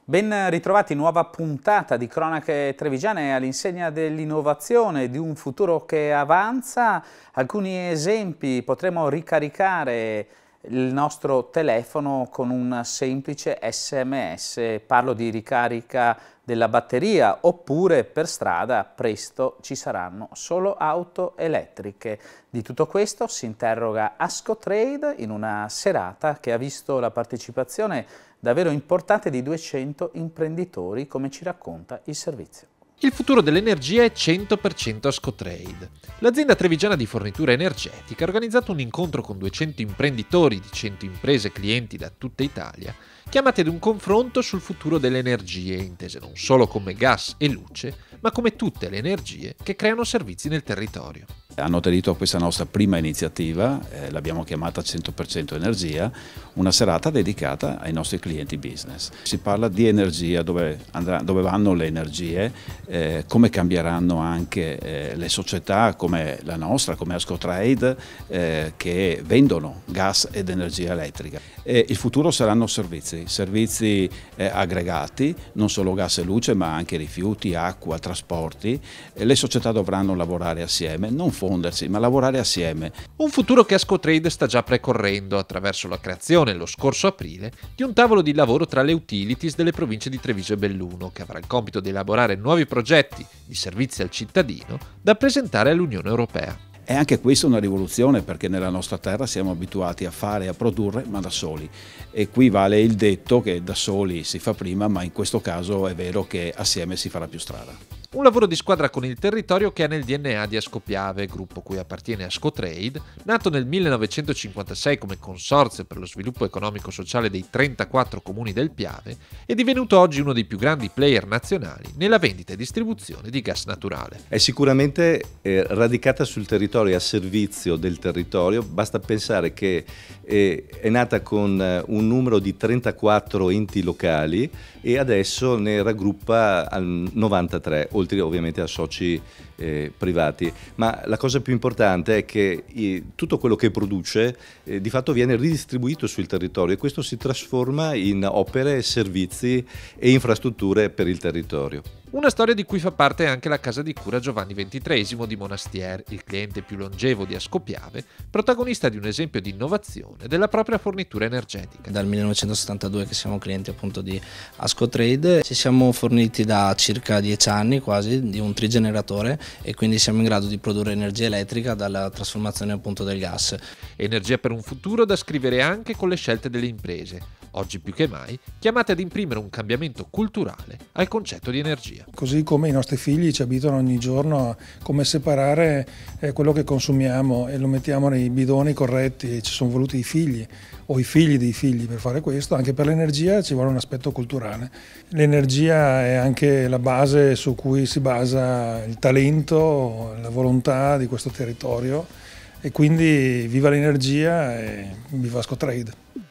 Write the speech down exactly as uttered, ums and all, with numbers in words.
Ben ritrovati, nuova puntata di Cronache Trevigiane all'insegna dell'innovazione, di un futuro che avanza. Alcuni esempi: potremo ricaricare il nostro telefono con un semplice sms, parlo di ricarica della batteria, oppure per strada presto ci saranno solo auto elettriche. Di tutto questo si interroga Ascotrade in una serata che ha visto la partecipazione davvero importante di duecento imprenditori, come ci racconta il servizio. Il futuro dell'energia è cento per cento Ascotrade. L'azienda trevigiana di fornitura energetica ha organizzato un incontro con duecento imprenditori di cento imprese e clienti da tutta Italia, chiamati ad un confronto sul futuro delle energie, intese non solo come gas e luce, ma come tutte le energie che creano servizi nel territorio. Hanno aderito a questa nostra prima iniziativa, eh, l'abbiamo chiamata cento per cento Energia, una serata dedicata ai nostri clienti business. Si parla di energia, dove, andrà, dove vanno le energie, eh, come cambieranno anche eh, le società come la nostra, come Ascotrade, eh, che vendono gas ed energia elettrica. E il futuro saranno servizi, servizi eh, aggregati, non solo gas e luce, ma anche rifiuti, acqua, trasporti. E le società dovranno lavorare assieme, non fondersi, ma lavorare assieme. Un futuro che Ascotrade sta già precorrendo attraverso la creazione, lo scorso aprile, di un tavolo di lavoro tra le utilities delle province di Treviso e Belluno, che avrà il compito di elaborare nuovi progetti di servizi al cittadino da presentare all'Unione Europea. E anche questa è una rivoluzione, perché nella nostra terra siamo abituati a fare e a produrre, ma da soli. E qui vale il detto che da soli si fa prima, ma in questo caso è vero che assieme si farà più strada. Un lavoro di squadra con il territorio che ha nel D N A di Ascopiave, gruppo cui appartiene Ascotrade, nato nel millenovecentocinquantasei come consorzio per lo sviluppo economico-sociale dei trentaquattro comuni del Piave, è divenuto oggi uno dei più grandi player nazionali nella vendita e distribuzione di gas naturale. È sicuramente eh, radicata sul territorio, a servizio del territorio. Basta pensare che eh, è nata con eh, un numero di trentaquattro enti locali e adesso ne raggruppa novantatré, oltre ovviamente a soci eh, privati. Ma la cosa più importante è che eh, tutto quello che produce eh, di fatto viene ridistribuito sul territorio, e questo si trasforma in opere, servizi e infrastrutture per il territorio. Una storia di cui fa parte anche la casa di cura Giovanni ventitreesimo di Monastier, il cliente più longevo di Ascopiave, protagonista di un esempio di innovazione della propria fornitura energetica. Dal millenovecentosettantadue che siamo clienti appunto di Ascotrade, ci siamo forniti da circa dieci anni quasi di un trigeneratore, e quindi siamo in grado di produrre energia elettrica dalla trasformazione appunto del gas. Energia per un futuro da scrivere anche con le scelte delle imprese, oggi più che mai chiamate ad imprimere un cambiamento culturale al concetto di energia. Così come i nostri figli ci abituano ogni giorno a come separare eh, quello che consumiamo e lo mettiamo nei bidoni corretti, e ci sono voluti i figli o i figli dei figli per fare questo. Anche per l'energia ci vuole un aspetto culturale. L'energia è anche la base su cui si basa il talento, la volontà di questo territorio, e quindi viva l'energia e viva Ascotrade.